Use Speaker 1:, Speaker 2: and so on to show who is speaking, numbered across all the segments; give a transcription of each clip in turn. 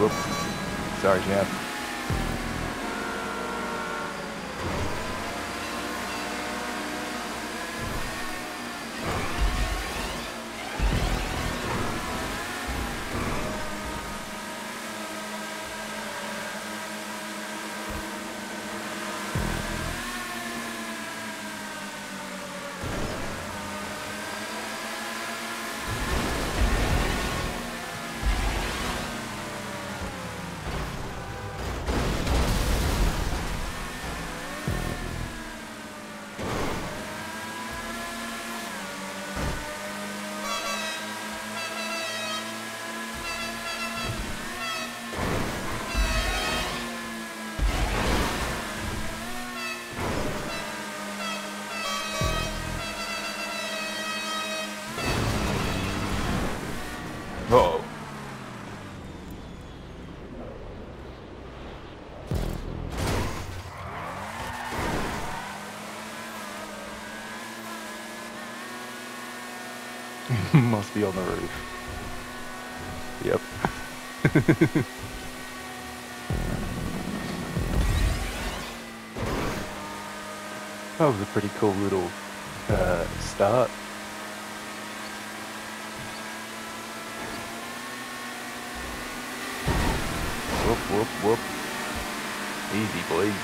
Speaker 1: Whoop. Sorry, champ. Uh-oh. Must be on the roof. Yep. That was a pretty cool little start. Whoop, whoop, whoop. Easy, boys.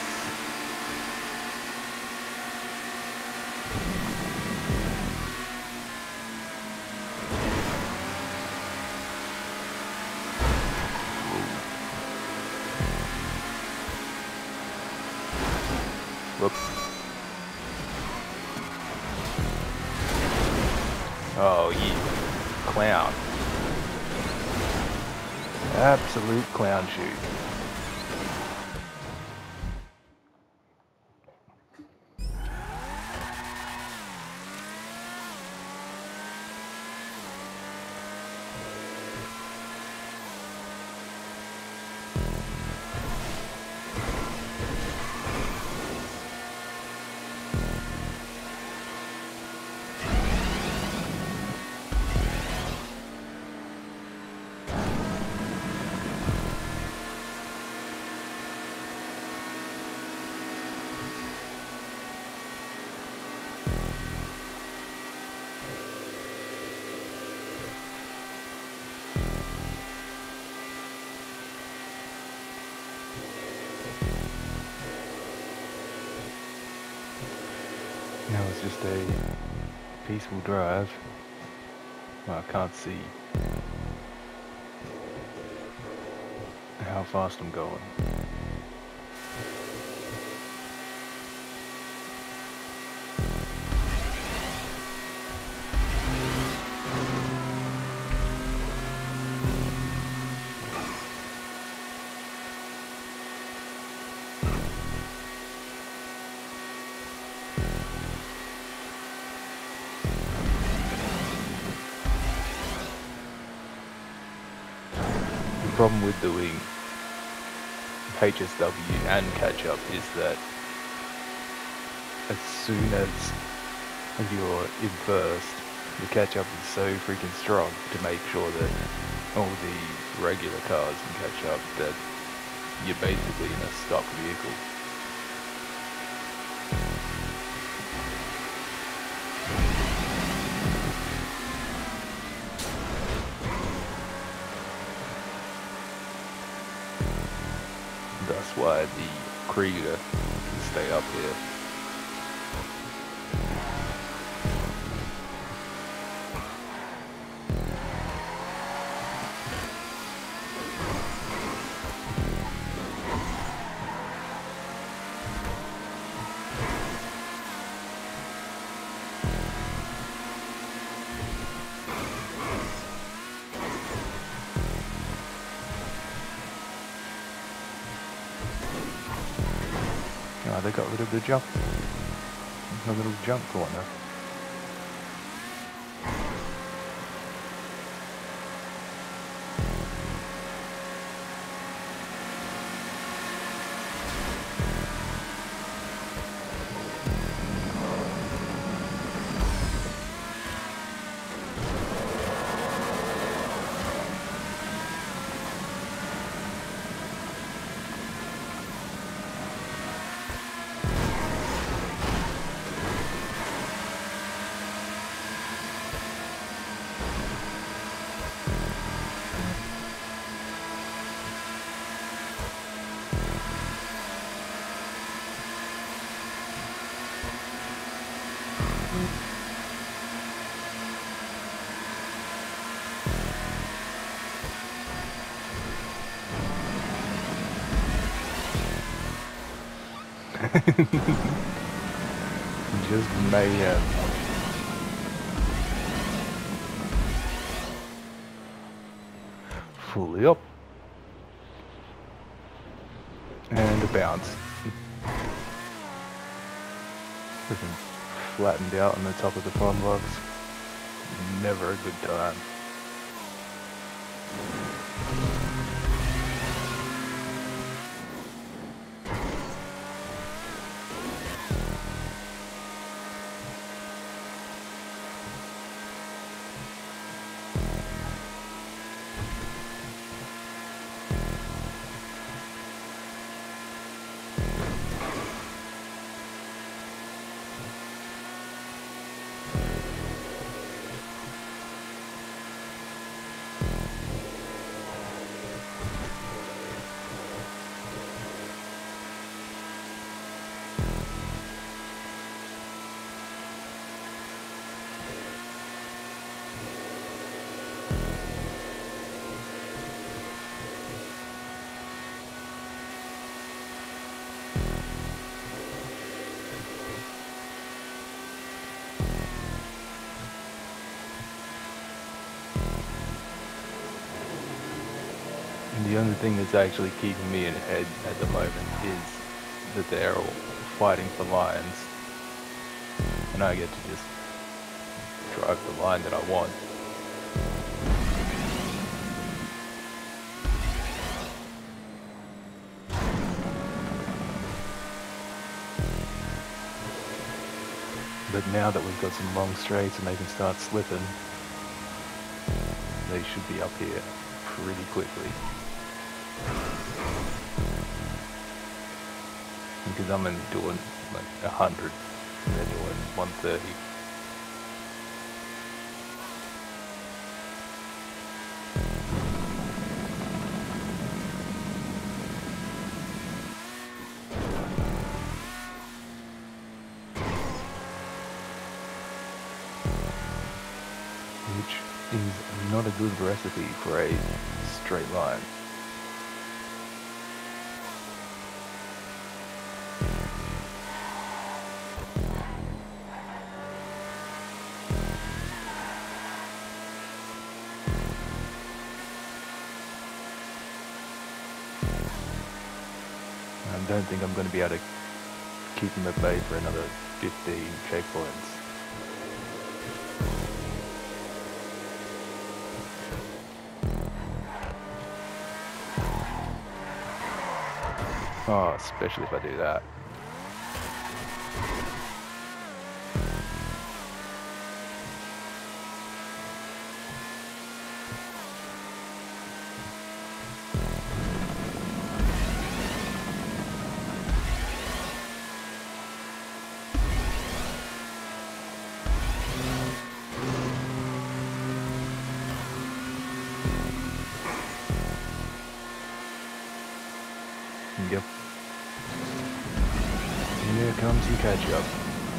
Speaker 1: Whoop. Oh, yeah. Clown. Absolute clown shoot. Now it's just a peaceful drive. Well, I can't see how fast I'm going. The problem with doing HSW and catch up is that as soon as you're in first, the catch up is so freaking strong to make sure that all the regular cars can catch up that you're basically in a stock vehicle. That's why the Krieger can stay up here. Oh, they got rid of the jump. A little jump corner. Just mayhem. Fully up. And a bounce. Looking flattened out on the top of the pond box. Never a good time. The only thing that's actually keeping me in head at the moment is that they're all fighting for lines, and I get to just drive the line that I want. But now that we've got some long straights and they can start slipping, they should be up here pretty quickly. Because I'm only doing like 100 and they're doing 130. Which is not a good recipe for a straight line. I don't think I'm going to be able to keep them at bay for another 15 checkpoints. Oh, especially if I do that. Yep. Here comes your catch up.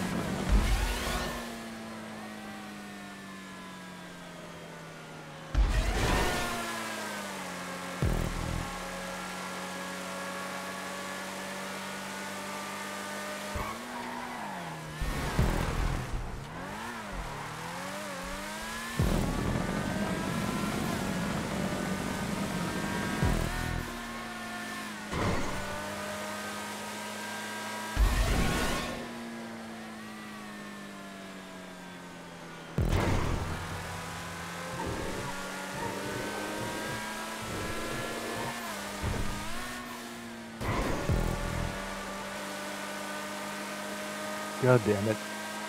Speaker 1: God damn it.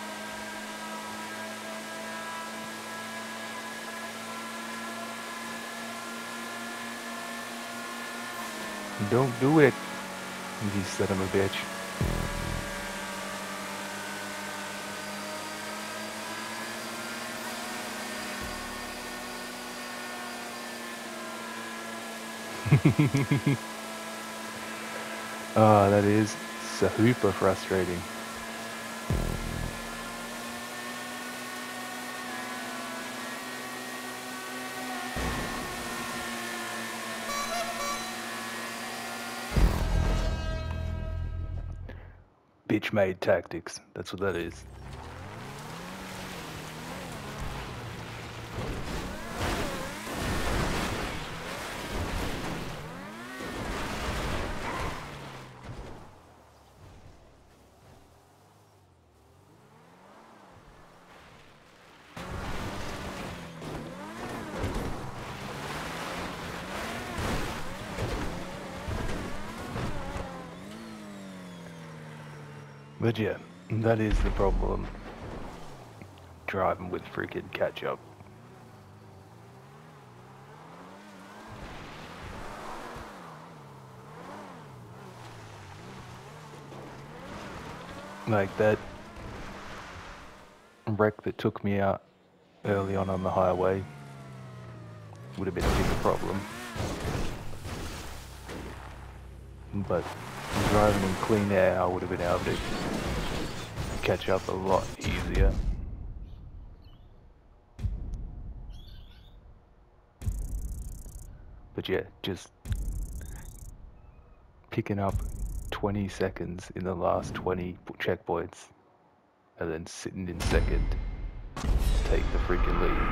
Speaker 1: Don't do it, you son of a bitch. Oh, that is super frustrating. Bitch-made tactics, that's what that is. But yeah, that is the problem. Driving with freaking catch-up. Like that wreck that took me out early on the highway would have been a bigger problem. But driving in clean air, I would have been able to catch up a lot easier. But yeah, just picking up 20 seconds in the last 20 checkpoints and then sitting in second to take the freaking lead.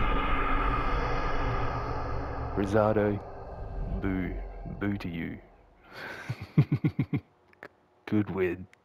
Speaker 1: Rosado, boo to you. Good win.